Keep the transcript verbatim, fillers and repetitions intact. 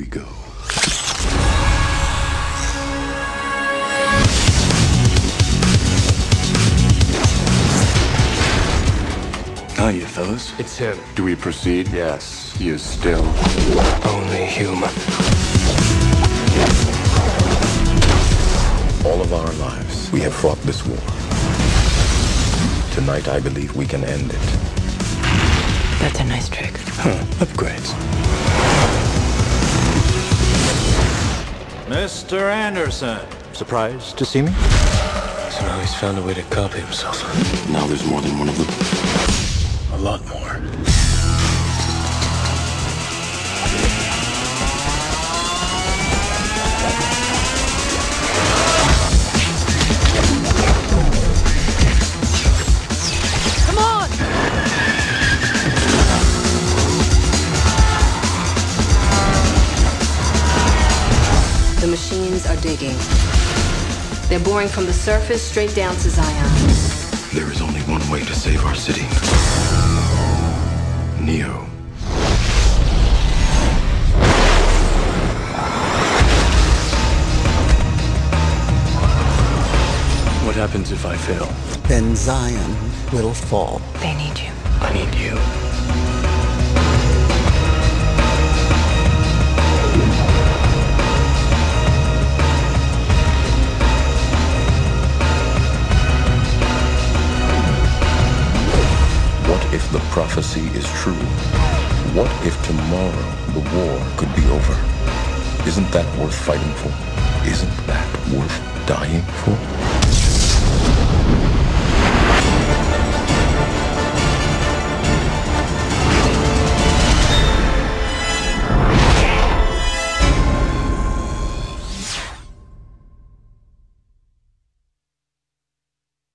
we go. How are you, fellas? It's him. Do we proceed? Yes. He is still Only human. All of our lives, we have fought this war. Tonight, I believe we can end it. That's a nice trick. Huh, upgrades. Mister Anderson. Surprised to see me? So now he's found a way to copy himself. Now there's more than one of them. A lot more. Come on! The machines are digging. They're boring from the surface straight down to Zion. There is only one way to save our city. Neo. What happens if I fail? Then Zion will fall. They need you. I need you. What if the prophecy is true? What if tomorrow the war could be over? Isn't that worth fighting for? Isn't that worth dying for?